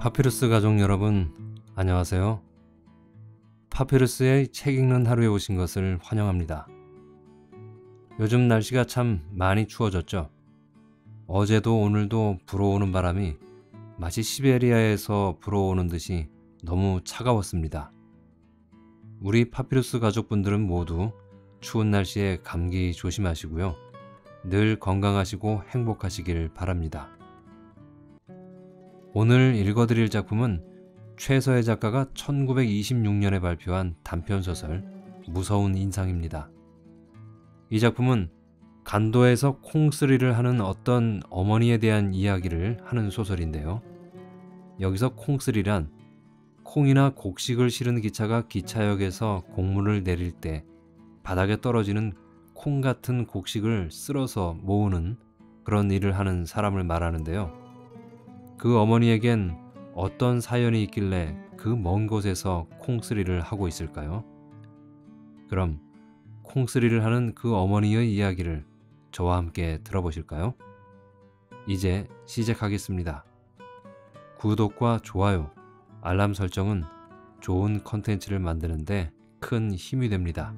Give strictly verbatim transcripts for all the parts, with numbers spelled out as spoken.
파피루스 가족 여러분, 안녕하세요. 파피루스의 책 읽는 하루에 오신 것을 환영합니다. 요즘 날씨가 참 많이 추워졌죠. 어제도 오늘도 불어오는 바람이 마치 시베리아에서 불어오는 듯이 너무 차가웠습니다. 우리 파피루스 가족분들은 모두 추운 날씨에 감기 조심하시고요. 늘 건강하시고 행복하시길 바랍니다. 오늘 읽어드릴 작품은 최서혜 작가가 천구백이십육 년에 발표한 단편소설 무서운 인상입니다. 이 작품은 간도에서 콩쓰리를 하는 어떤 어머니에 대한 이야기를 하는 소설인데요. 여기서 콩쓰리란 콩이나 곡식을 실은 기차가 기차역에서 곡물을 내릴 때 바닥에 떨어지는 콩 같은 곡식을 쓸어서 모으는 그런 일을 하는 사람을 말하는데요. 그 어머니에겐 어떤 사연이 있길래 그 먼 곳에서 콩쓰리를 하고 있을까요? 그럼 콩쓰리를 하는 그 어머니의 이야기를 저와 함께 들어보실까요? 이제 시작하겠습니다. 구독과 좋아요, 알람 설정은 좋은 컨텐츠를 만드는데 큰 힘이 됩니다.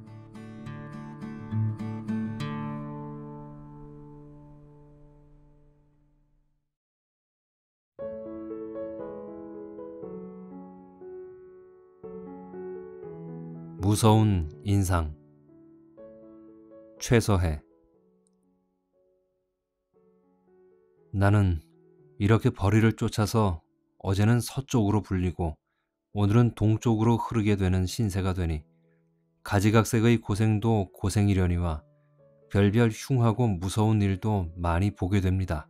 무서운 인상. 최서혜. 나는 이렇게 벌이를 쫓아서 어제는 서쪽으로 불리고 오늘은 동쪽으로 흐르게 되는 신세가 되니 가지각색의 고생도 고생이려니와 별별 흉하고 무서운 일도 많이 보게 됩니다.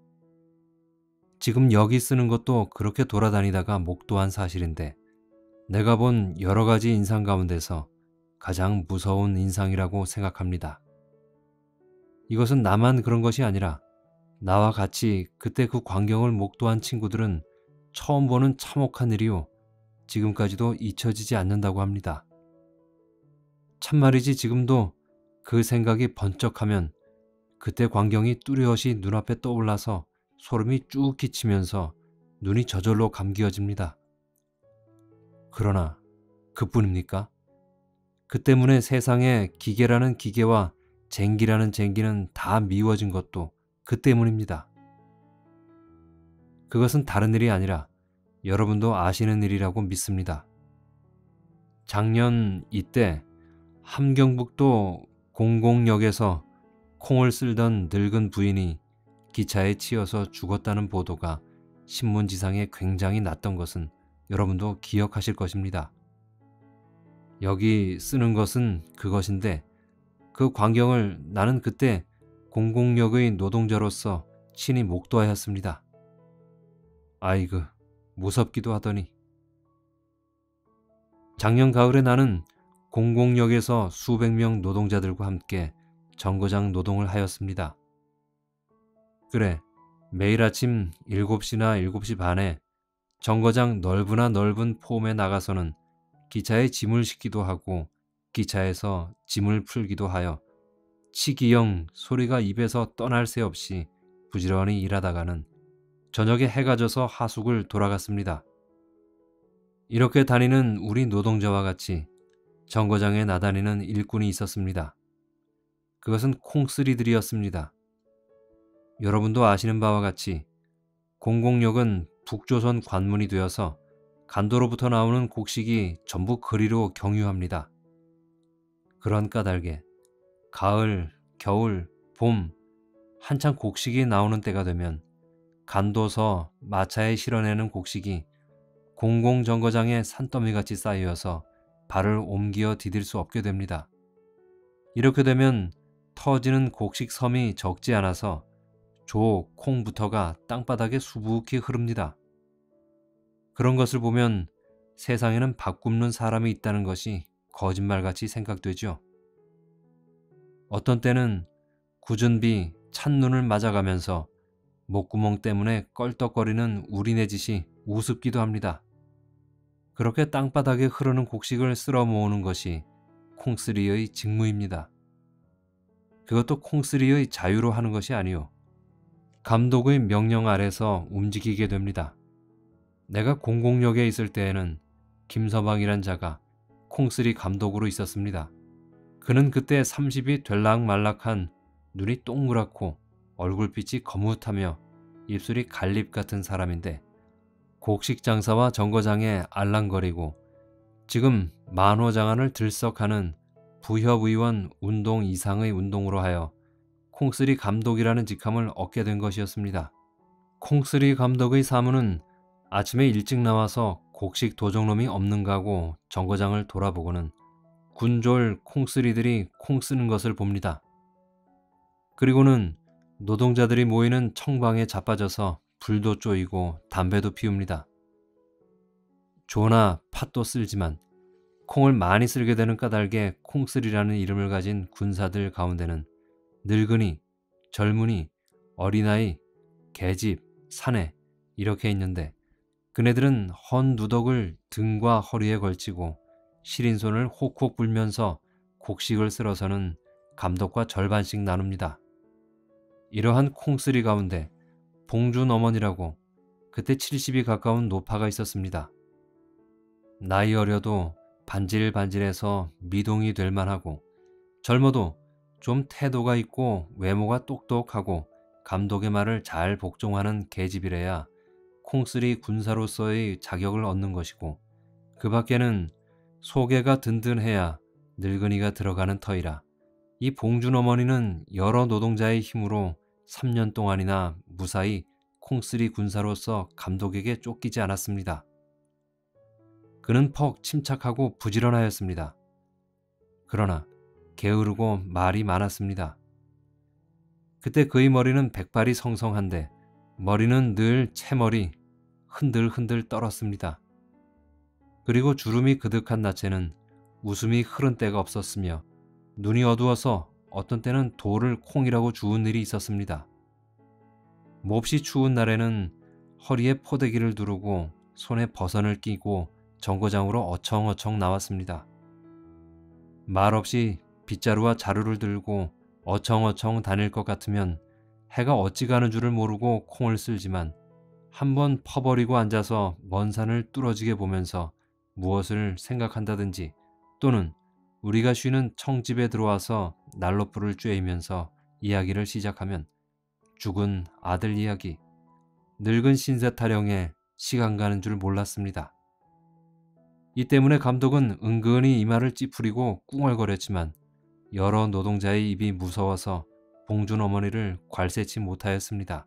지금 여기 쓰는 것도 그렇게 돌아다니다가 목도한 사실인데 내가 본 여러 가지 인상 가운데서 가장 무서운 인상이라고 생각합니다. 이것은 나만 그런 것이 아니라 나와 같이 그때 그 광경을 목도한 친구들은 처음 보는 참혹한 일이요, 지금까지도 잊혀지지 않는다고 합니다. 참말이지 지금도 그 생각이 번쩍하면 그때 광경이 뚜렷이 눈앞에 떠올라서 소름이 쭉 끼치면서 눈이 저절로 감기어집니다. 그러나 그뿐입니까? 그 때문에 세상에 기계라는 기계와 쟁기라는 쟁기는 다 미워진 것도 그 때문입니다. 그것은 다른 일이 아니라 여러분도 아시는 일이라고 믿습니다. 작년 이때 함경북도 공공역에서 콩을 쓸던 늙은 부인이 기차에 치여서 죽었다는 보도가 신문지상에 굉장히 났던 것은 여러분도 기억하실 것입니다. 여기 쓰는 것은 그것인데 그 광경을 나는 그때 공공역의 노동자로서 친히 목도하였습니다. 아이고, 무섭기도 하더니. 작년 가을에 나는 공공역에서 수백 명 노동자들과 함께 정거장 노동을 하였습니다. 그래, 매일 아침 일곱 시나 일곱 시 반에 정거장 넓으나 넓은 폼에 나가서는 기차에 짐을 싣기도 하고 기차에서 짐을 풀기도 하여 치기영 소리가 입에서 떠날 새 없이 부지런히 일하다가는 저녁에 해가 져서 하숙을 돌아갔습니다. 이렇게 다니는 우리 노동자와 같이 정거장에 나다니는 일꾼이 있었습니다. 그것은 콩쓰리들이었습니다. 여러분도 아시는 바와 같이 공공역은 북조선 관문이 되어서 간도로부터 나오는 곡식이 전부 그리로 경유합니다. 그런 까닭에 가을, 겨울, 봄 한창 곡식이 나오는 때가 되면 간도서 마차에 실어내는 곡식이 공공정거장에 산더미같이 쌓여서 발을 옮겨 디딜 수 없게 됩니다. 이렇게 되면 터지는 곡식 섬이 적지 않아서 조, 콩부터가 땅바닥에 수북히 흐릅니다. 그런 것을 보면 세상에는 밥 굽는 사람이 있다는 것이 거짓말같이 생각되죠. 어떤 때는 굳은 비, 찬 눈을 맞아가면서 목구멍 때문에 껄떡거리는 우리네 짓이 우습기도 합니다. 그렇게 땅바닥에 흐르는 곡식을 쓸어 모으는 것이 콩쓰리의 직무입니다. 그것도 콩쓰리의 자유로 하는 것이 아니요, 감독의 명령 아래서 움직이게 됩니다. 내가 공공역에 있을 때에는 김서방이란 자가 콩쓰리 감독으로 있었습니다. 그는 그때 삼십이 될락말락한 눈이 동그랗고 얼굴빛이 거뭇하며 입술이 갈립 같은 사람인데 곡식 장사와 정거장에 알랑거리고 지금 만호장안을 들썩하는 부협의원 운동 이상의 운동으로 하여 콩쓰리 감독이라는 직함을 얻게 된 것이었습니다. 콩쓰리 감독의 사무는 아침에 일찍 나와서 곡식 도적놈이 없는가고 정거장을 돌아보고는 군졸 콩쓰리들이 콩 쓰는 것을 봅니다. 그리고는 노동자들이 모이는 청방에 자빠져서 불도 쪼이고 담배도 피웁니다. 조나 팥도 쓸지만 콩을 많이 쓸게 되는 까닭에 콩쓰리라는 이름을 가진 군사들 가운데는 늙은이, 젊은이, 어린아이, 계집, 사내 이렇게 있는데 그네들은 헌 누덕을 등과 허리에 걸치고 시린 손을 혹혹 불면서 곡식을 쓸어서는 감독과 절반씩 나눕니다. 이러한 콩쓰리 가운데 봉준 어머니라고 그때 칠십이 가까운 노파가 있었습니다. 나이 어려도 반질반질해서 미동이 될 만하고 젊어도 좀 태도가 있고 외모가 똑똑하고 감독의 말을 잘 복종하는 계집이래야 콩쓰리 군사로서의 자격을 얻는 것이고 그 밖에는 소개가 든든해야 늙은이가 들어가는 터이라 이 봉준 어머니는 여러 노동자의 힘으로 삼 년 동안이나 무사히 콩쓰리 군사로서 감독에게 쫓기지 않았습니다. 그는 퍽 침착하고 부지런하였습니다. 그러나 게으르고 말이 많았습니다. 그때 그의 머리는 백발이 성성한데 머리는 늘 채머리 흔들흔들 떨었습니다. 그리고 주름이 그득한 낯에는 웃음이 흐른 때가 없었으며 눈이 어두워서 어떤 때는 돌을 콩이라고 주운 일이 있었습니다. 몹시 추운 날에는 허리에 포대기를 두르고 손에 버선을 끼고 정거장으로 어청어청 나왔습니다. 말없이 빗자루와 자루를 들고 어청어청 다닐 것 같으면 해가 어찌 가는 줄을 모르고 콩을 쓸지만 한번 퍼버리고 앉아서 먼 산을 뚫어지게 보면서 무엇을 생각한다든지 또는 우리가 쉬는 청집에 들어와서 난로불을 쬐이면서 이야기를 시작하면 죽은 아들 이야기, 늙은 신세 타령에 시간 가는 줄 몰랐습니다. 이 때문에 감독은 은근히 이마를 찌푸리고 꿍얼거렸지만 여러 노동자의 입이 무서워서 봉준 어머니를 괄세치 못하였습니다.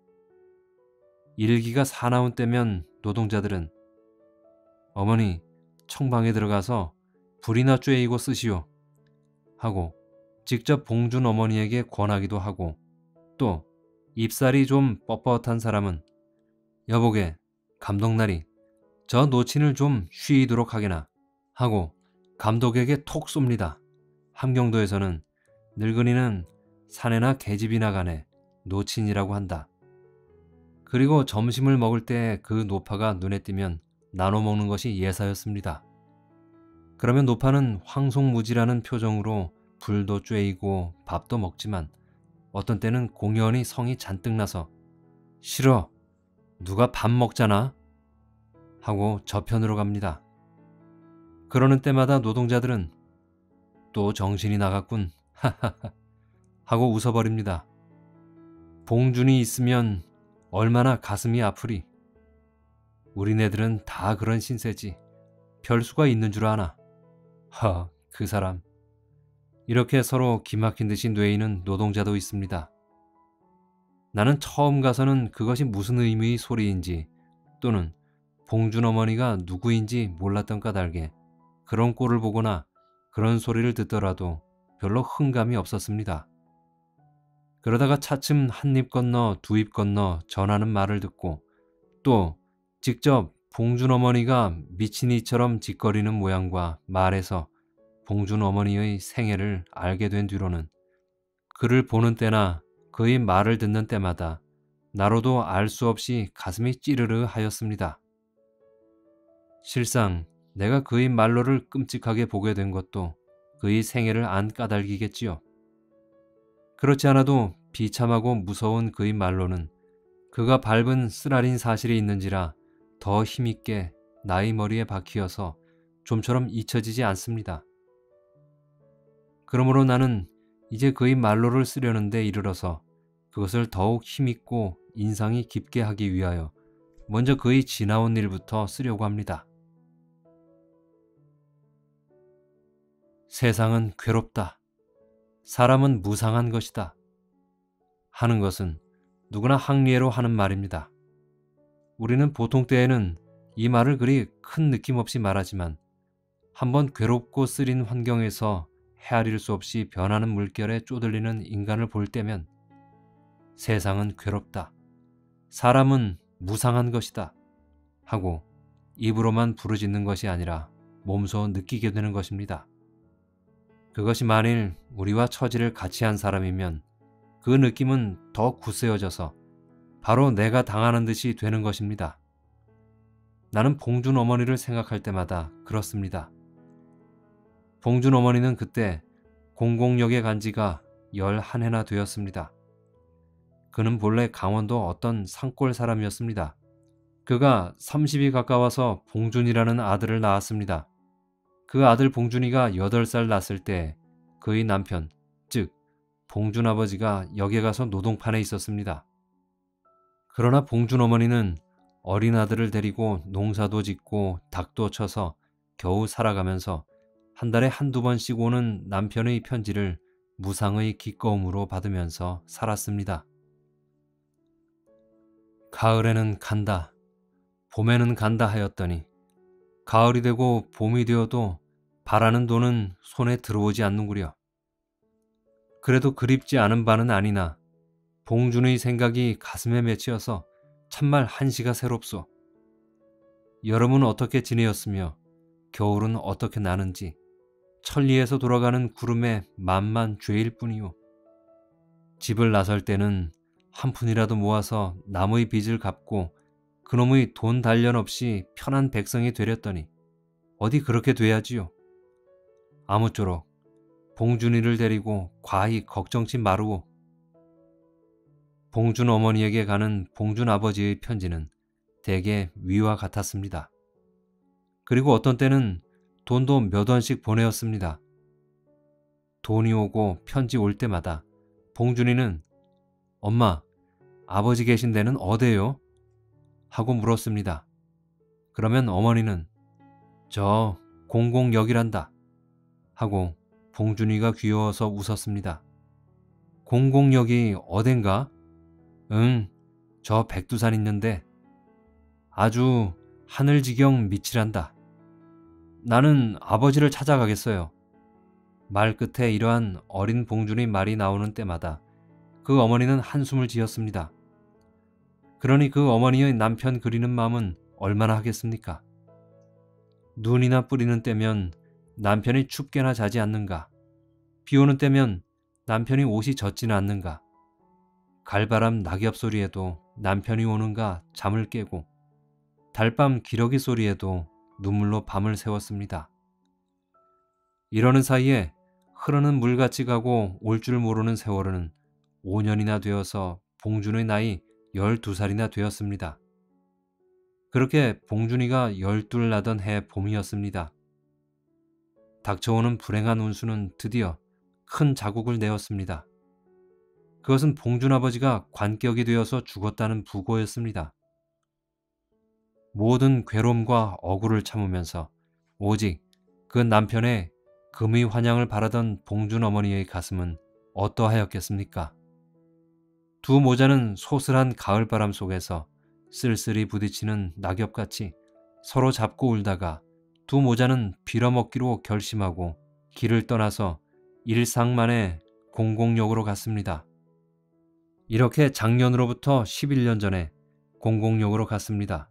일기가 사나운 때면 노동자들은 어머니 청방에 들어가서 불이나 쬐이고 쓰시오 하고 직접 봉준 어머니에게 권하기도 하고 또 입살이 좀 뻣뻣한 사람은 여보게 감독날이 저 노친을 좀 쉬이도록 하게나 하고 감독에게 톡 쏩니다. 함경도에서는 늙은이는 사내나 계집이나 간에 노친이라고 한다. 그리고 점심을 먹을 때 그 노파가 눈에 띄면 나눠 먹는 것이 예사였습니다. 그러면 노파는 황송무지라는 표정으로 불도 쬐이고 밥도 먹지만 어떤 때는 공연히 성이 잔뜩 나서 싫어 누가 밥 먹잖아 하고 저편으로 갑니다. 그러는 때마다 노동자들은 또 정신이 나갔군 하하하 하고 웃어버립니다. 봉준이 있으면 얼마나 가슴이 아프리. 우리네들은 다 그런 신세지. 별수가 있는 줄 아나. 허, 그 사람. 이렇게 서로 기막힌 듯이 뇌이는 노동자도 있습니다. 나는 처음 가서는 그것이 무슨 의미의 소리인지 또는 봉준 어머니가 누구인지 몰랐던 까닭에 그런 꼴을 보거나 그런 소리를 듣더라도 별로 흥감이 없었습니다. 그러다가 차츰 한 입 건너 두 입 건너 전하는 말을 듣고 또 직접 봉준 어머니가 미친이처럼 짓거리는 모양과 말에서 봉준 어머니의 생애를 알게 된 뒤로는 그를 보는 때나 그의 말을 듣는 때마다 나로도 알 수 없이 가슴이 찌르르 하였습니다. 실상 내가 그의 말로를 끔찍하게 보게 된 것도 그의 생애를 안 까닭이겠지요. 그렇지 않아도 비참하고 무서운 그의 말로는 그가 밟은 쓰라린 사실이 있는지라 더 힘있게 나의 머리에 박히어서 좀처럼 잊혀지지 않습니다. 그러므로 나는 이제 그의 말로를 쓰려는 데 이르러서 그것을 더욱 힘있고 인상이 깊게 하기 위하여 먼저 그의 지나온 일부터 쓰려고 합니다. 세상은 괴롭다. 사람은 무상한 것이다. 하는 것은 누구나 항리애로 하는 말입니다. 우리는 보통 때에는 이 말을 그리 큰 느낌 없이 말하지만 한번 괴롭고 쓰린 환경에서 헤아릴 수 없이 변하는 물결에 쪼들리는 인간을 볼 때면 세상은 괴롭다. 사람은 무상한 것이다. 하고 입으로만 부르짖는 것이 아니라 몸소 느끼게 되는 것입니다. 그것이 만일 우리와 처지를 같이 한 사람이면 그 느낌은 더 굳세어져서 바로 내가 당하는 듯이 되는 것입니다. 나는 봉준 어머니를 생각할 때마다 그렇습니다. 봉준 어머니는 그때 공공역에 간 지가 열한 해나 되었습니다. 그는 본래 강원도 어떤 산골 사람이었습니다. 그가 삼십이 가까워서 봉준이라는 아들을 낳았습니다. 그 아들 봉준이가 여덟 살 났을 때 그의 남편, 즉 봉준 아버지가 역에 가서 노동판에 있었습니다. 그러나 봉준 어머니는 어린 아들을 데리고 농사도 짓고 닭도 쳐서 겨우 살아가면서 한 달에 한두 번씩 오는 남편의 편지를 무상의 기꺼움으로 받으면서 살았습니다. 가을에는 간다, 봄에는 간다 하였더니 가을이 되고 봄이 되어도 바라는 돈은 손에 들어오지 않는구려. 그래도 그립지 않은 바는 아니나 봉준의 생각이 가슴에 맺혀서 참말 한시가 새롭소. 여름은 어떻게 지내었으며 겨울은 어떻게 나는지 천리에서 돌아가는 구름의 만만 죄일 뿐이요. 집을 나설 때는 한 푼이라도 모아서 남의 빚을 갚고 그놈의 돈 단련 없이 편한 백성이 되렸더니 어디 그렇게 돼야지요. 아무쪼록 봉준이를 데리고 과히 걱정치 마루오. 봉준 어머니에게 가는 봉준 아버지의 편지는 대개 위와 같았습니다. 그리고 어떤 때는 돈도 몇 원씩 보내었습니다. 돈이 오고 편지 올 때마다 봉준이는 엄마, 아버지 계신 데는 어디예요? 하고 물었습니다. 그러면 어머니는 저 공공역이란다 하고 봉준이가 귀여워서 웃었습니다. 공공역이 어딘가? 응, 저 백두산 있는데 아주 하늘지경 밑이란다. 나는 아버지를 찾아가겠어요. 말 끝에 이러한 어린 봉준의 말이 나오는 때마다 그 어머니는 한숨을 지었습니다. 그러니 그 어머니의 남편 그리는 마음은 얼마나 하겠습니까? 눈이나 뿌리는 때면 남편이 춥게나 자지 않는가? 비 오는 때면 남편이 옷이 젖지는 않는가? 갈바람 낙엽 소리에도 남편이 오는가 잠을 깨고 달밤 기러기 소리에도 눈물로 밤을 새웠습니다. 이러는 사이에 흐르는 물같이 가고 올 줄 모르는 세월은 오 년이나 되어서 봉준의 나이 열두 살이나 되었습니다. 그렇게 봉준이가 열둘 나던 해 봄이었습니다. 닥쳐오는 불행한 운수는 드디어 큰 자국을 내었습니다. 그것은 봉준 아버지가 관격이 되어서 죽었다는 부고였습니다. 모든 괴로움과 억울을 참으면서 오직 그 남편의 금의 환영을 바라던 봉준 어머니의 가슴은 어떠하였겠습니까? 두 모자는 소슬한 가을바람 속에서 쓸쓸히 부딪히는 낙엽같이 서로 잡고 울다가 두 모자는 빌어먹기로 결심하고 길을 떠나서 일상만의 공공역으로 갔습니다. 이렇게 작년으로부터 십일 년 전에 공공역으로 갔습니다.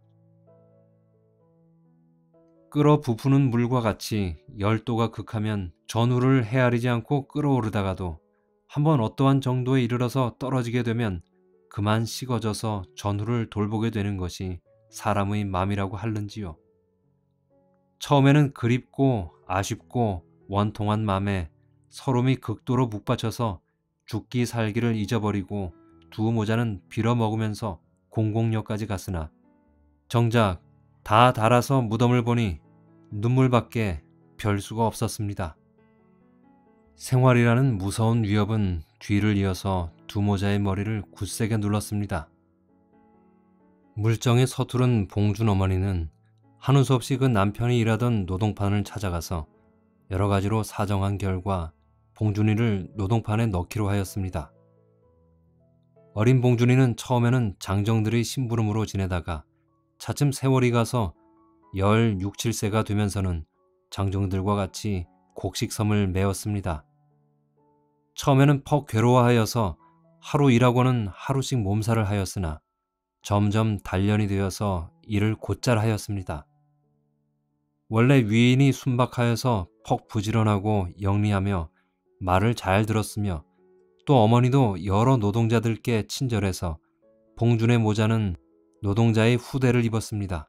끓어 부푸는 물과 같이 열도가 극하면 전후를 헤아리지 않고 끓어오르다가도 한번 어떠한 정도에 이르러서 떨어지게 되면 그만 식어져서 전후를 돌보게 되는 것이 사람의 맘이라고 할는지요. 처음에는 그립고 아쉽고 원통한 맘에 서름이 극도로 묵받쳐서 죽기 살기를 잊어버리고 두 모자는 빌어먹으면서 공공역까지 갔으나 정작 다 닳아서 무덤을 보니 눈물밖에 별 수가 없었습니다. 생활이라는 무서운 위협은 뒤를 이어서 두 모자의 머리를 굳세게 눌렀습니다. 물정에 서투른 봉준 어머니는 하는 수 없이 그 남편이 일하던 노동판을 찾아가서 여러 가지로 사정한 결과 봉준이를 노동판에 넣기로 하였습니다. 어린 봉준이는 처음에는 장정들의 심부름으로 지내다가 차츰 세월이 가서 열육, 칠세가 되면서는 장정들과 같이 곡식섬을 메웠습니다. 처음에는 퍽 괴로워하여서 하루 일하고는 하루씩 몸살을 하였으나 점점 단련이 되어서 일을 곧잘 하였습니다. 원래 위인이 순박하여서 퍽 부지런하고 영리하며 말을 잘 들었으며 또 어머니도 여러 노동자들께 친절해서 봉준의 모자는 노동자의 후대를 입었습니다.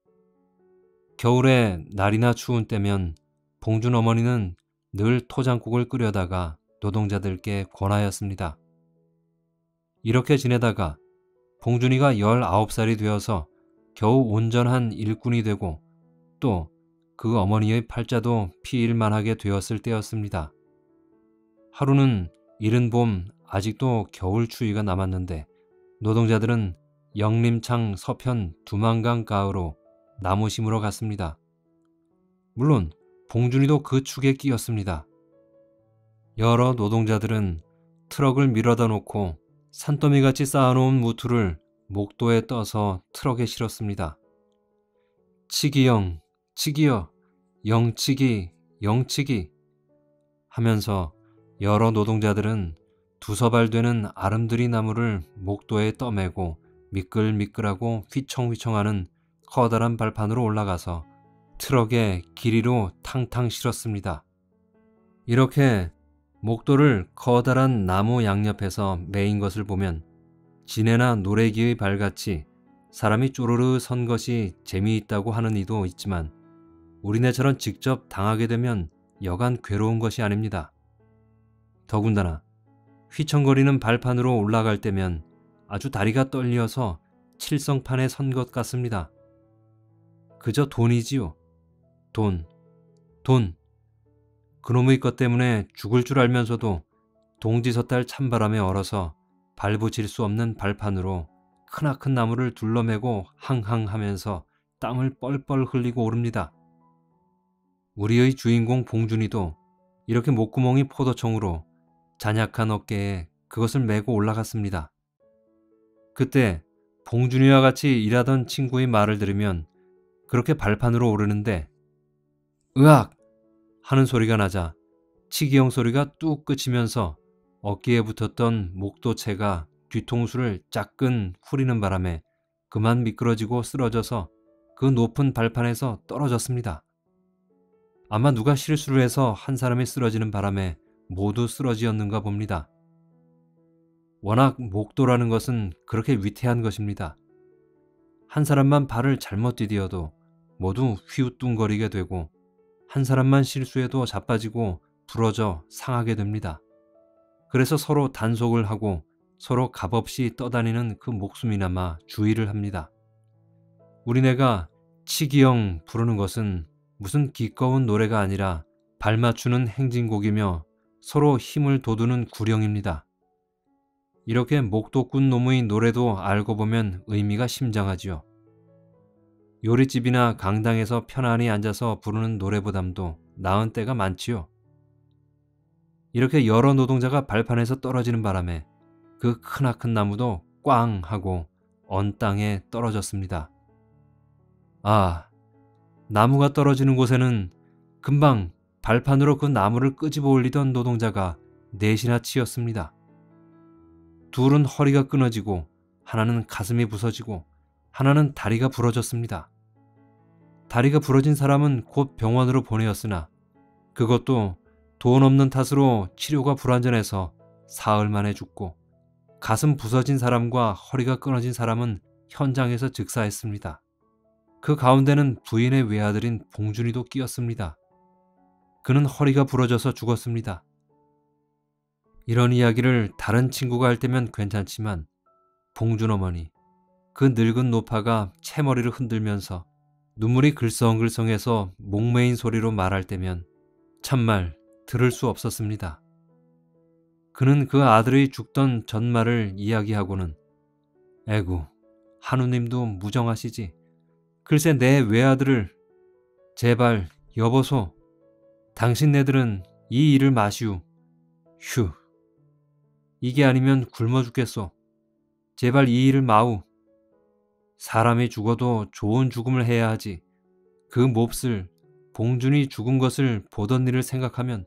겨울에 날이나 추운 때면 봉준 어머니는 늘 토장국을 끓여다가 노동자들께 권하였습니다. 이렇게 지내다가 봉준이가 열아홉 살이 되어서 겨우 온전한 일꾼이 되고 또 그 어머니의 팔자도 피일만하게 되었을 때였습니다. 하루는 이른 봄 아직도 겨울 추위가 남았는데 노동자들은 영림창 서편 두만강 가으로 나무 심으러 갔습니다. 물론 봉준이도 그 축에 끼었습니다. 여러 노동자들은 트럭을 밀어다 놓고 산더미같이 쌓아놓은 무투를 목도에 떠서 트럭에 실었습니다. 치기영, 치기여, 영치기, 영치기 하면서 여러 노동자들은 두서발 되는 아름드리 나무를 목도에 떠매고 미끌미끌하고 휘청휘청하는 커다란 발판으로 올라가서 트럭에 길이로 탕탕 실었습니다. 이렇게 목도를 커다란 나무 양옆에서 메인 것을 보면 지네나 노래기의 발같이 사람이 쪼르르 선 것이 재미있다고 하는 이도 있지만 우리네처럼 직접 당하게 되면 여간 괴로운 것이 아닙니다. 더군다나 휘청거리는 발판으로 올라갈 때면 아주 다리가 떨려서 칠성판에 선 것 같습니다. 그저 돈이지요. 돈, 돈. 그놈의 것 때문에 죽을 줄 알면서도 동지섣달 찬바람에 얼어서 발붙일 수 없는 발판으로 크나큰 나무를 둘러매고 항항하면서 땀을 뻘뻘 흘리고 오릅니다. 우리의 주인공 봉준이도 이렇게 목구멍이 포도청으로 잔약한 어깨에 그것을 메고 올라갔습니다. 그때 봉준이와 같이 일하던 친구의 말을 들으면 그렇게 발판으로 오르는데 으악! 하는 소리가 나자 치기형 소리가 뚝 그치면서 어깨에 붙었던 목도채가 뒤통수를 짜끈 후리는 바람에 그만 미끄러지고 쓰러져서 그 높은 발판에서 떨어졌습니다. 아마 누가 실수를 해서 한 사람이 쓰러지는 바람에 모두 쓰러지었는가 봅니다. 워낙 목도라는 것은 그렇게 위태한 것입니다. 한 사람만 발을 잘못 디디어도 모두 휘우뚱거리게 되고 한 사람만 실수해도 자빠지고 부러져 상하게 됩니다. 그래서 서로 단속을 하고 서로 값없이 떠다니는 그 목숨이나마 주의를 합니다. 우리네가 치기형 부르는 것은 무슨 기꺼운 노래가 아니라 발맞추는 행진곡이며 서로 힘을 돋우는 구령입니다. 이렇게 목도꾼 놈의 노래도 알고 보면 의미가 심장하지요. 요릿집이나 강당에서 편안히 앉아서 부르는 노래보담도 나은 때가 많지요. 이렇게 여러 노동자가 발판에서 떨어지는 바람에 그 크나큰 나무도 꽝 하고 언 땅에 떨어졌습니다. 아, 나무가 떨어지는 곳에는 금방 발판으로 그 나무를 끄집어 올리던 노동자가 넷이나 치였습니다. 둘은 허리가 끊어지고 하나는 가슴이 부서지고 하나는 다리가 부러졌습니다. 다리가 부러진 사람은 곧 병원으로 보내었으나 그것도 돈 없는 탓으로 치료가 불완전해서 사흘 만에 죽고 가슴 부서진 사람과 허리가 끊어진 사람은 현장에서 즉사했습니다. 그 가운데는 부인의 외아들인 봉준이도 끼었습니다. 그는 허리가 부러져서 죽었습니다. 이런 이야기를 다른 친구가 할 때면 괜찮지만 봉준 어머니, 그 늙은 노파가 채머리를 흔들면서 눈물이 글썽글썽해서 목매인 소리로 말할 때면 참말 들을 수 없었습니다. 그는 그 아들의 죽던 전말을 이야기하고는 에구, 하느님도 무정하시지. 글쎄 내 외아들을 제발 여보소, 당신네들은 이 일을 마시우. 휴, 이게 아니면 굶어 죽겠소. 제발 이 일을 마우. 사람이 죽어도 좋은 죽음을 해야 하지. 그 몹쓸 봉준이 죽은 것을 보던 일을 생각하면.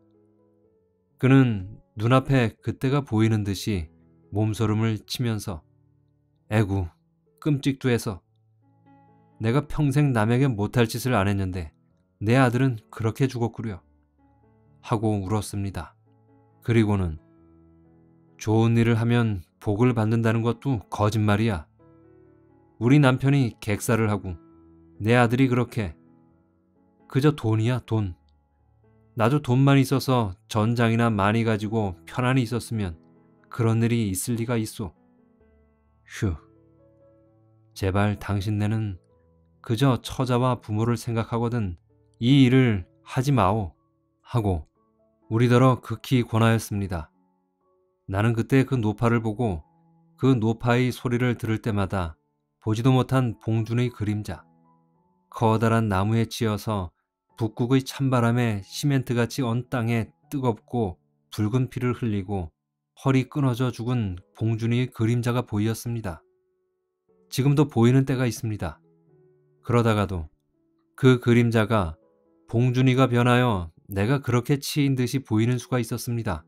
그는 눈앞에 그때가 보이는 듯이 몸서름을 치면서 에구, 끔찍도 해서 내가 평생 남에게 못할 짓을 안 했는데 내 아들은 그렇게 죽었구려 하고 울었습니다. 그리고는 좋은 일을 하면 복을 받는다는 것도 거짓말이야. 우리 남편이 객사를 하고 내 아들이 그렇게 그저 돈이야 돈. 나도 돈만 있어서 전장이나 많이 가지고 편안히 있었으면 그런 일이 있을 리가 있소. 휴, 제발 당신네는 그저 처자와 부모를 생각하거든 이 일을 하지 마오 하고 우리더러 극히 권하였습니다. 나는 그때 그 노파를 보고 그 노파의 소리를 들을 때마다 보지도 못한 봉준의 그림자, 커다란 나무에 치여서 북극의 찬바람에 시멘트같이 언 땅에 뜨겁고 붉은 피를 흘리고 허리 끊어져 죽은 봉준이의 그림자가 보였습니다. 지금도 보이는 때가 있습니다. 그러다가도 그 그림자가 봉준이가 변하여 내가 그렇게 치인 듯이 보이는 수가 있었습니다.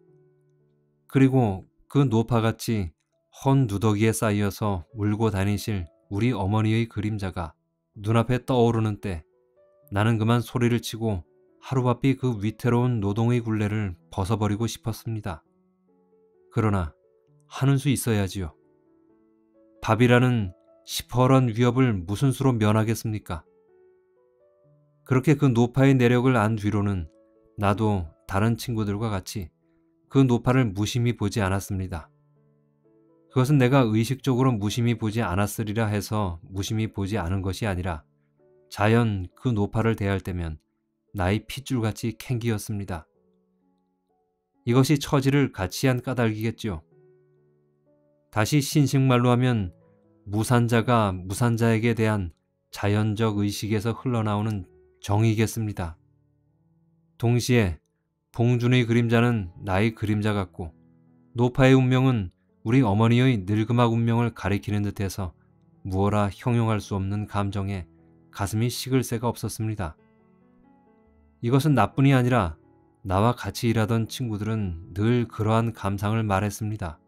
그리고 그 노파같이 헌 누더기에 쌓여서 울고 다니실 우리 어머니의 그림자가 눈앞에 떠오르는 때 나는 그만 소리를 치고 하루바삐 그 위태로운 노동의 굴레를 벗어버리고 싶었습니다. 그러나 하는 수 있어야지요. 밥이라는 시퍼런 위협을 무슨 수로 면하겠습니까? 그렇게 그 노파의 내력을 안 뒤로는 나도 다른 친구들과 같이 그 노파를 무심히 보지 않았습니다. 그것은 내가 의식적으로 무심히 보지 않았으리라 해서 무심히 보지 않은 것이 아니라 자연 그 노파를 대할 때면 나의 핏줄같이 캥기었습니다. 이것이 처지를 같이 한 까닭이겠죠. 다시 신식말로 하면 무산자가 무산자에게 대한 자연적 의식에서 흘러나오는 정이겠습니다. 동시에 봉준의 그림자는 나의 그림자 같고 노파의 운명은 우리 어머니의 늙음악 운명을 가리키는 듯해서 무어라 형용할 수 없는 감정에 가슴이 식을 새가 없었습니다. 이것은 나뿐이 아니라 나와 같이 일하던 친구들은 늘 그러한 감상을 말했습니다.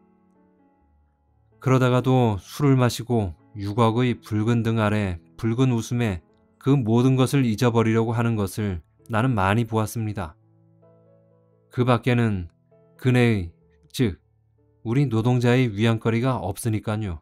그러다가도 술을 마시고 유곽의 붉은 등 아래 붉은 웃음에 그 모든 것을 잊어버리려고 하는 것을 나는 많이 보았습니다. 그 밖에는 그네의, 즉 우리 노동자의 위안거리가 없으니까요.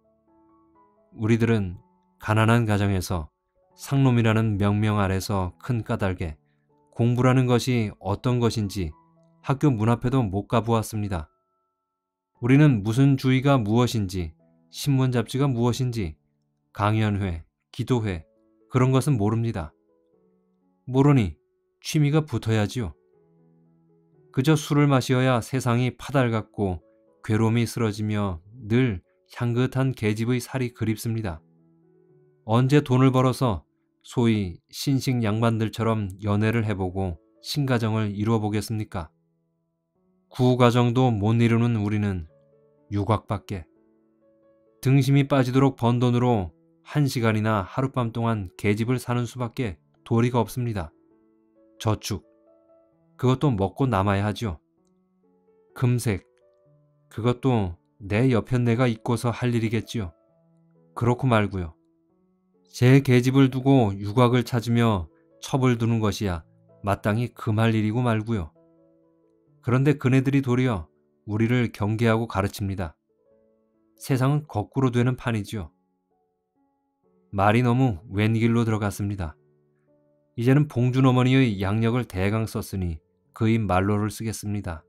우리들은 가난한 가정에서 상놈이라는 명명 아래서 큰 까닭에 공부라는 것이 어떤 것인지 학교 문 앞에도 못 가보았습니다. 우리는 무슨 주의가 무엇인지, 신문 잡지가 무엇인지, 강연회, 기도회 그런 것은 모릅니다. 모르니 취미가 붙어야지요. 그저 술을 마시어야 세상이 파달 같고 괴로움이 쓰러지며 늘 향긋한 계집의 살이 그립습니다. 언제 돈을 벌어서 소위 신식 양반들처럼 연애를 해보고 신가정을 이루어보겠습니까? 구가정도 못 이루는 우리는 유곽밖에 등심이 빠지도록 번 돈으로 한 시간이나 하룻밤 동안 계집을 사는 수밖에 도리가 없습니다. 저축, 그것도 먹고 남아야 하죠. 금색, 그것도 내 옆에 내가 있고서 할 일이겠지요. 그렇고 말고요. 제 계집을 두고 유곽을 찾으며 첩을 두는 것이야 마땅히 금할 일이고 말고요. 그런데 그네들이 도리어 우리를 경계하고 가르칩니다. 세상은 거꾸로 되는 판이지요. 말이 너무 웬길로 들어갔습니다. 이제는 봉준 어머니의 양력을 대강 썼으니 그의 말로를 쓰겠습니다.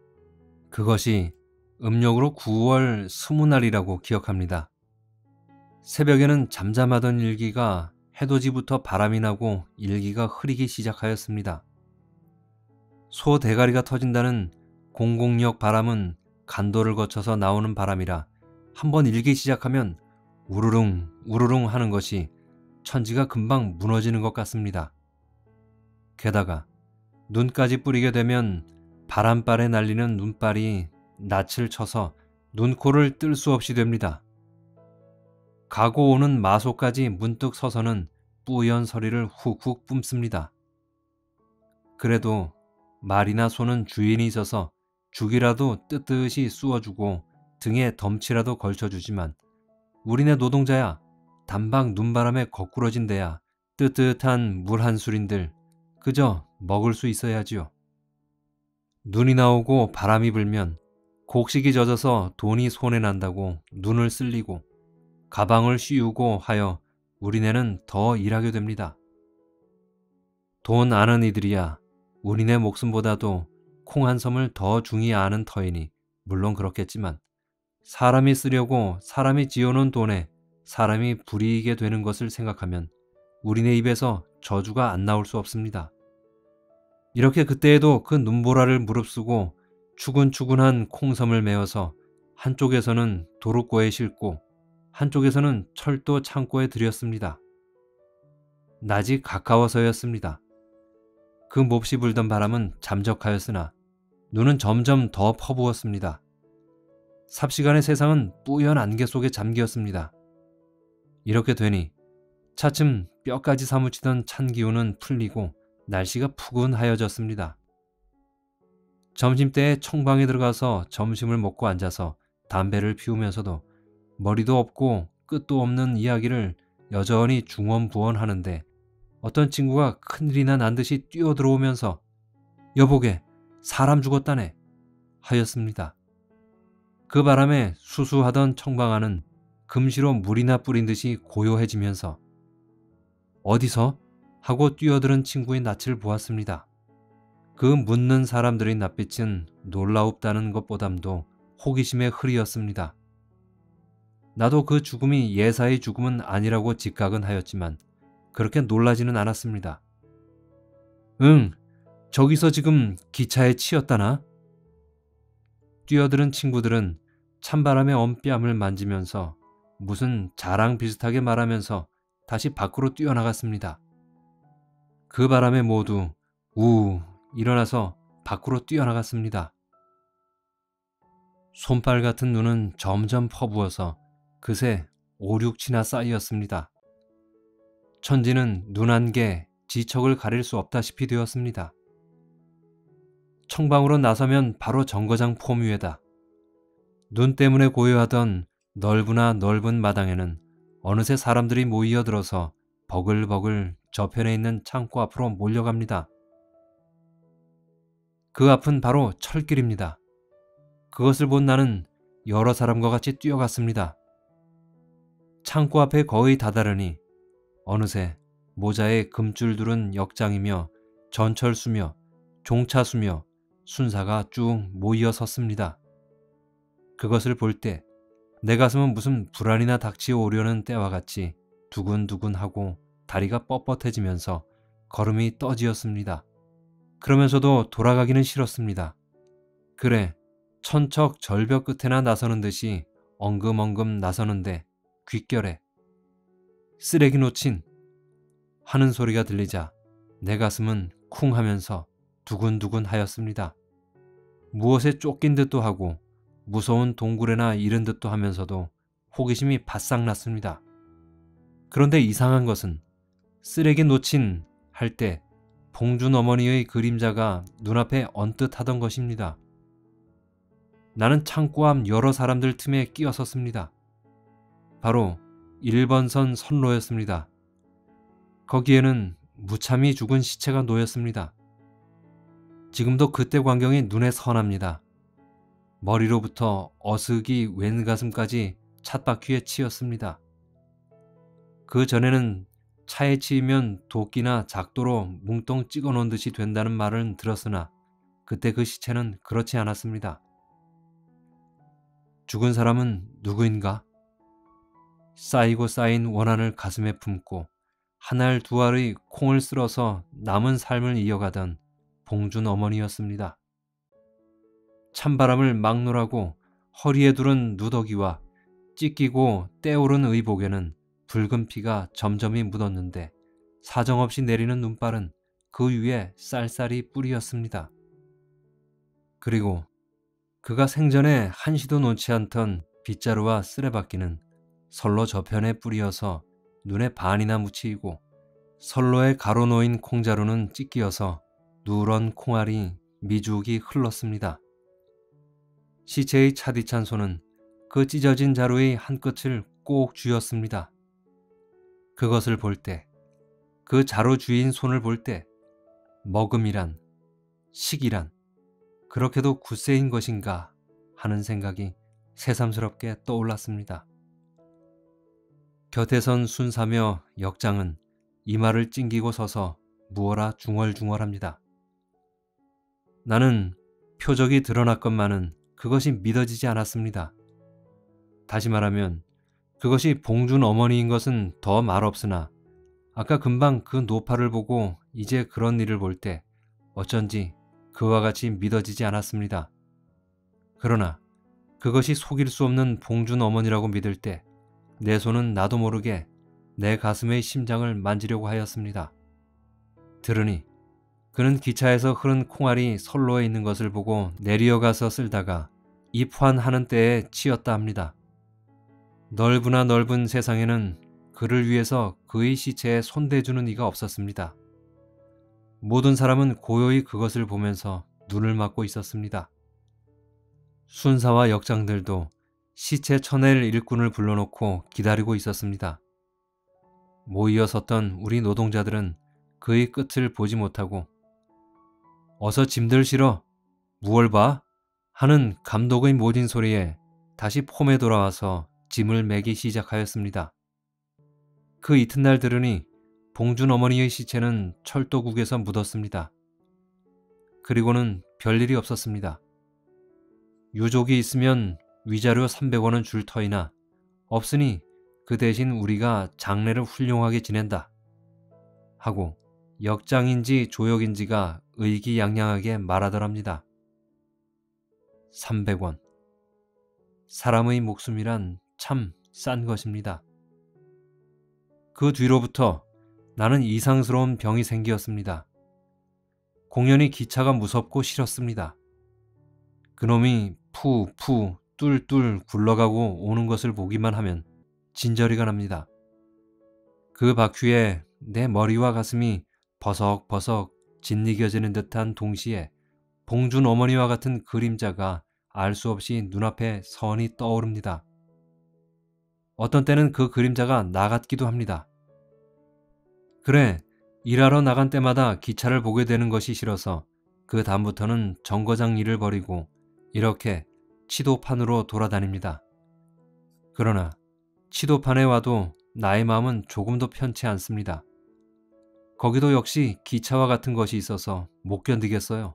그것이 음력으로 구월 스무 날이라고 기억합니다. 새벽에는 잠잠하던 일기가 해돋이부터 바람이 나고 일기가 흐리기 시작하였습니다. 소 대가리가 터진다는 공공역 바람은 간도를 거쳐서 나오는 바람이라 한번 일기 시작하면 우르릉 우르릉 하는 것이 천지가 금방 무너지는 것 같습니다. 게다가 눈까지 뿌리게 되면 바람발에 날리는 눈발이 낯을 쳐서 눈코를 뜰 수 없이 됩니다. 가고 오는 마소까지 문득 서서는 뿌연 서리를 훅훅 뿜습니다. 그래도 말이나 소는 주인이 있어서 죽이라도 뜨뜻이 쑤어주고 등에 덤치라도 걸쳐주지만 우리네 노동자야 단박 눈바람에 거꾸러진 데야 뜨뜻한 물 한 술인들 그저 먹을 수 있어야지요. 눈이 나오고 바람이 불면 곡식이 젖어서 돈이 손에 난다고 눈을 쓸리고 가방을 씌우고 하여 우리네는 더 일하게 됩니다. 돈 아는 이들이야 우리네 목숨보다도 콩 한 섬을 더 중히 아는 터이니 물론 그렇겠지만 사람이 쓰려고 사람이 지어놓은 돈에 사람이 불이익게 되는 것을 생각하면 우리네 입에서 저주가 안 나올 수 없습니다. 이렇게 그때에도 그 눈보라를 무릅쓰고 추근추근한 콩섬을 메어서 한쪽에서는 도로꼬에 싣고 한쪽에서는 철도 창고에 들였습니다. 낮이 가까워서였습니다. 그 몹시 불던 바람은 잠적하였으나 눈은 점점 더 퍼부었습니다. 삽시간의 세상은 뿌연 안개 속에 잠기었습니다. 이렇게 되니 차츰 뼈까지 사무치던 찬 기운은 풀리고 날씨가 푸근하여졌습니다. 점심때에 청방에 들어가서 점심을 먹고 앉아서 담배를 피우면서도 머리도 없고 끝도 없는 이야기를 여전히 중언부언하는데 어떤 친구가 큰일이나 난 듯이 뛰어들어오면서 여보게 사람 죽었다네 하였습니다. 그 바람에 수수하던 청방아는 금시로 물이나 뿌린 듯이 고요해지면서 어디서? 하고 뛰어드는 친구의 낯을 보았습니다. 그 묻는 사람들의 낯빛은 놀라웁다는 것보담도 호기심의 흐리였습니다. 나도 그 죽음이 예사의 죽음은 아니라고 직각은 하였지만 그렇게 놀라지는 않았습니다. 응, 저기서 지금 기차에 치였다나? 뛰어드는 친구들은 찬바람의 엄뺨을 만지면서 무슨 자랑 비슷하게 말하면서 다시 밖으로 뛰어나갔습니다. 그 바람에 모두 우 일어나서 밖으로 뛰어나갔습니다. 손발 같은 눈은 점점 퍼부어서 그새 오륙치나 쌓이었습니다. 천지는 눈 한 개, 지척을 가릴 수 없다시피 되었습니다. 청방으로 나서면 바로 정거장 폼 위에다. 눈 때문에 고요하던 넓으나 넓은 마당에는 어느새 사람들이 모이어들어서 버글버글 저편에 있는 창고 앞으로 몰려갑니다. 그 앞은 바로 철길입니다. 그것을 본 나는 여러 사람과 같이 뛰어갔습니다. 창고 앞에 거의 다다르니 어느새 모자에 금줄 두른 역장이며 전철수며 종차수며 순사가 쭉 모이어 섰습니다. 그것을 볼 때 내 가슴은 무슨 불안이나 닥치어 오려는 때와 같이 두근두근하고 다리가 뻣뻣해지면서 걸음이 떠지었습니다. 그러면서도 돌아가기는 싫었습니다. 그래, 천척 절벽 끝에나 나서는 듯이 엉금엉금 나서는데 귓결에 쓰레기 놓친 하는 소리가 들리자 내 가슴은 쿵 하면서 두근두근 하였습니다. 무엇에 쫓긴 듯도 하고 무서운 동굴에나 이른 듯도 하면서도 호기심이 바싹 났습니다. 그런데 이상한 것은 쓰레기 놓친 할 때 봉준 어머니의 그림자가 눈앞에 언뜻 하던 것입니다. 나는 창고 앞 여러 사람들 틈에 끼어섰습니다. 바로 일 번선 선로였습니다. 거기에는 무참히 죽은 시체가 놓였습니다. 지금도 그때 광경이 눈에 선합니다. 머리로부터 어스기 왼가슴까지 찻바퀴에 치였습니다. 그 전에는 차에 치이면 도끼나 작도로 뭉텅 찍어놓은 듯이 된다는 말은 들었으나 그때 그 시체는 그렇지 않았습니다. 죽은 사람은 누구인가? 쌓이고 쌓인 원한을 가슴에 품고 한 알 두 알의 콩을 쓸어서 남은 삶을 이어가던 봉준 어머니였습니다. 찬바람을 막노라고 허리에 두른 누더기와 찢기고 때오른 의복에는 붉은 피가 점점이 묻었는데 사정없이 내리는 눈발은 그 위에 쌀쌀이 뿌리였습니다. 그리고 그가 생전에 한시도 놓지 않던 빗자루와 쓰레받기는 선로 저편에 뿌리어서 눈에 반이나 묻히이고 선로에 가로놓인 콩자루는 찢기어서 누런 콩알이 미주옥이 흘렀습니다. 시체의 차디찬 손은 그 찢어진 자루의 한 끝을 꼭 쥐었습니다. 그것을 볼 때, 그 자루 쥐인 손을 볼 때 먹음이란, 식이란 그렇게도 굳세인 것인가 하는 생각이 새삼스럽게 떠올랐습니다. 곁에 선 순사며 역장은 이마를 찡기고 서서 무어라 중얼중얼합니다. 나는 표적이 드러났건만은 그것이 믿어지지 않았습니다. 다시 말하면 그것이 봉준 어머니인 것은 더 말없으나 아까 금방 그 노파를 보고 이제 그런 일을 볼 때 어쩐지 그와 같이 믿어지지 않았습니다. 그러나 그것이 속일 수 없는 봉준 어머니라고 믿을 때 내 손은 나도 모르게 내 가슴의 심장을 만지려고 하였습니다. 들으니 그는 기차에서 흐른 콩알이 선로에 있는 것을 보고 내리어가서 쓸다가 입환하는 때에 치였다 합니다. 넓으나 넓은 세상에는 그를 위해서 그의 시체에 손대주는 이가 없었습니다. 모든 사람은 고요히 그것을 보면서 눈을 막고 있었습니다. 순사와 역장들도 시체 쳐낼 일꾼을 불러놓고 기다리고 있었습니다. 모이어 섰던 우리 노동자들은 그의 끝을 보지 못하고 어서 짐들 실어 무얼 봐? 하는 감독의 모진 소리에 다시 폼에 돌아와서 짐을 매기 시작하였습니다. 그 이튿날 들으니 봉준 어머니의 시체는 철도국에서 묻었습니다. 그리고는 별일이 없었습니다. 유족이 있으면 위자료 삼백 원은 줄 터이나 없으니 그 대신 우리가 장례를 훌륭하게 지낸다 하고 역장인지 조역인지가 의기양양하게 말하더랍니다. 삼백 원. 사람의 목숨이란 참 싼 것입니다. 그 뒤로부터 나는 이상스러운 병이 생기었습니다. 공연히 기차가 무섭고 싫었습니다. 그놈이 푸푸 뚫뚫 굴러가고 오는 것을 보기만 하면 진저리가 납니다. 그 바퀴에 내 머리와 가슴이 버석버석 짓이겨지는 듯한 동시에 봉준 어머니와 같은 그림자가 알 수 없이 눈앞에 선이 떠오릅니다. 어떤 때는 그 그림자가 나 같기도 합니다. 그래, 일하러 나간 때마다 기차를 보게 되는 것이 싫어서 그 다음부터는 정거장 일을 버리고 이렇게 치도판으로 돌아다닙니다. 그러나 치도판에 와도 나의 마음은 조금도 편치 않습니다. 거기도 역시 기차와 같은 것이 있어서 못 견디겠어요.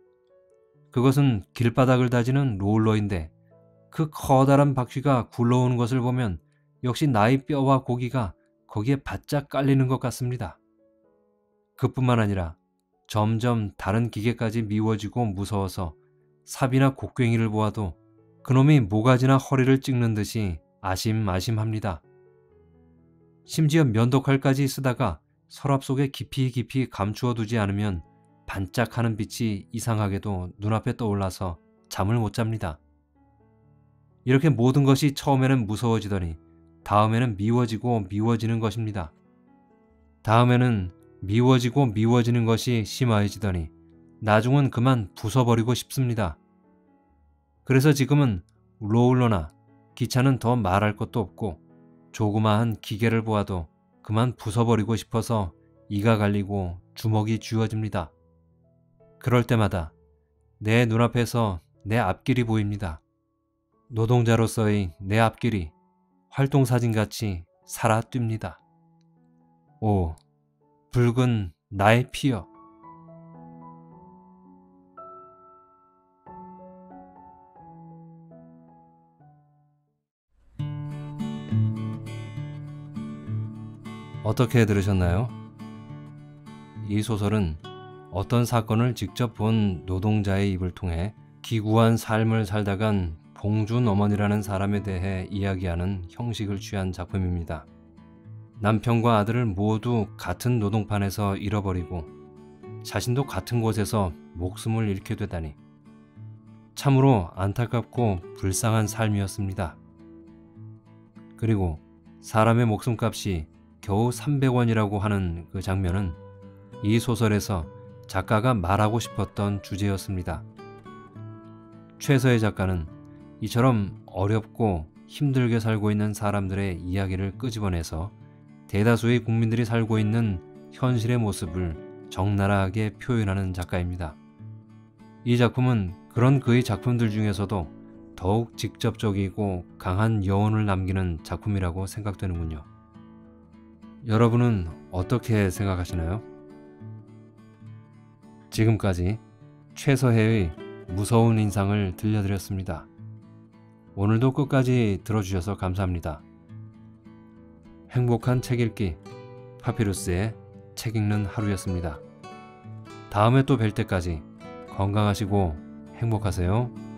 그것은 길바닥을 다지는 롤러인데 그 커다란 바퀴가 굴러오는 것을 보면 역시 나의 뼈와 고기가 거기에 바짝 깔리는 것 같습니다. 그뿐만 아니라 점점 다른 기계까지 미워지고 무서워서 삽이나 곡괭이를 보아도 그놈이 모가지나 허리를 찍는 듯이 아심아심합니다. 심지어 면도칼까지 쓰다가 서랍 속에 깊이 깊이 감추어 두지 않으면 반짝하는 빛이 이상하게도 눈앞에 떠올라서 잠을 못 잡니다. 이렇게 모든 것이 처음에는 무서워지더니 다음에는 미워지고 미워지는 것입니다. 다음에는 미워지고 미워지는 것이 심화해지더니 나중은 그만 부숴버리고 싶습니다. 그래서 지금은 롤러나 기차는 더 말할 것도 없고 조그마한 기계를 보아도 그만 부숴버리고 싶어서 이가 갈리고 주먹이 쥐어집니다. 그럴 때마다 내 눈앞에서 내 앞길이 보입니다. 노동자로서의 내 앞길이 활동사진같이 살아 뜁니다. 오, 붉은 나의 피여. 어떻게 들으셨나요? 이 소설은 어떤 사건을 직접 본 노동자의 입을 통해 기구한 삶을 살다간 봉준 어머니라는 사람에 대해 이야기하는 형식을 취한 작품입니다. 남편과 아들을 모두 같은 노동판에서 잃어버리고 자신도 같은 곳에서 목숨을 잃게 되다니 참으로 안타깝고 불쌍한 삶이었습니다. 그리고 사람의 목숨값이 겨우 삼백 원이라고 하는 그 장면은 이 소설에서 작가가 말하고 싶었던 주제였습니다. 최서의 작가는 이처럼 어렵고 힘들게 살고 있는 사람들의 이야기를 끄집어내서 대다수의 국민들이 살고 있는 현실의 모습을 적나라하게 표현하는 작가입니다. 이 작품은 그런 그의 작품들 중에서도 더욱 직접적이고 강한 여운을 남기는 작품이라고 생각되는군요. 여러분은 어떻게 생각하시나요? 지금까지 최서혜의 무서운 인상을 들려드렸습니다. 오늘도 끝까지 들어주셔서 감사합니다. 행복한 책 읽기, 파피루스의 책 읽는 하루였습니다. 다음에 또 뵐 때까지 건강하시고 행복하세요.